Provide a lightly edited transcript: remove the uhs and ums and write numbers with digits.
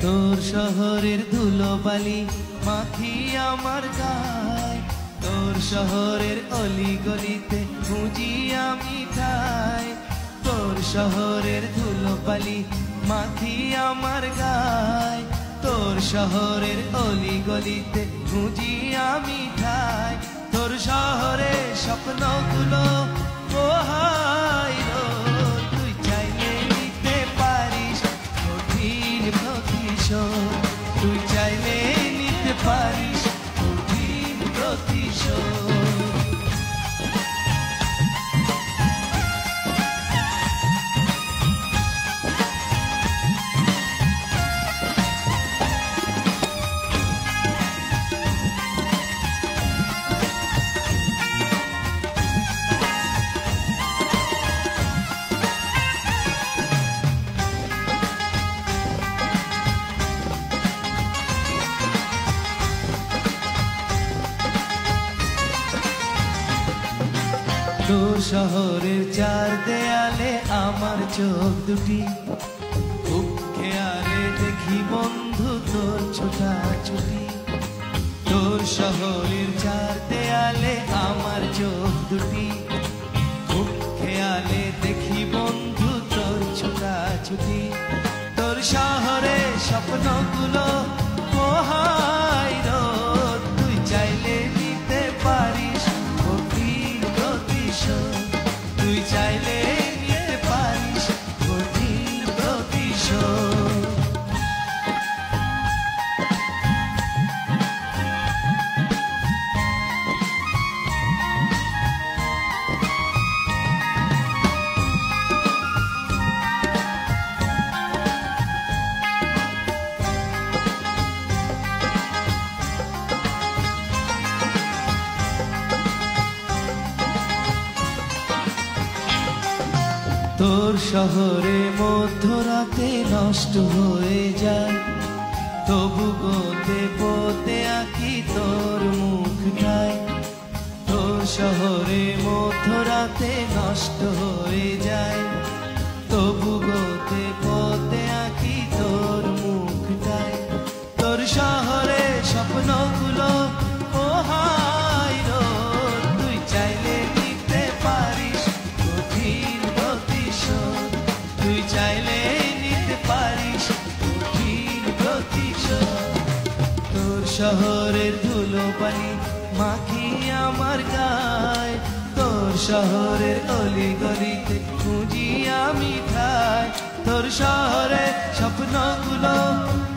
তোর শহরের ধুলোবালি মাখি আমার গায়, তোর শহরের অলিগলিতে খুঁজি আমি ঠাই। তোর শহরের ধুলোবালি মাখি আমার গায়, তোর শহরের অলিগলিতে খুঁজি আমি ঠাই। তোর শহরে স্বপ্নগুলো পোহাই রোদ, তুই চাইলে নিতে পারিস কঠিন প্রতিশোধ, তুই চাইলে নিতে পারিস কঠিন প্রতিশোধ। তোর শহরের চার দেয়ালে আমার চোখ দুটি, খুব খেয়ালে দেখি বন্ধু তোর ছোটাছুটি। তোর শহরের চার দেয়ালে আমার চোখ দুটি, খুব খেয়ালে দেখি বন্ধু তোর ছোটাছুটি। তোর শহরে স্বপ্নগুলো পোহাই রোদ, তুই চাইলে নিতে পারিস কঠিন প্রতিশোধ, তুই চাইলে নিতে পারিস কঠিন প্রতিশোধ। তোর শহরে মধ্যরাতে নষ্ট হয়ে যায়, তবু গোতে পোতে আঁকি তোর মুখটায়। তোর শহরে মধ্যরাতে নষ্ট হয়ে যায়, তবু গোতে পোতে আঁকি তোর মুখটায়। তোর শহরে স্বপ্নগুলো পোহাই রোদ, তুই চাইলে নিতে পারিস কঠিন প্রতিশোধ, তুই চাইলে নিতে পারিস কঠিন প্রতিশোধ। তোর শহরের ধুলোবালি মাখি আমার গায়, তোর শহরের অলিগলিতে খুঁজি আমি ঠাই। তোর শহরে স্বপ্নগুলো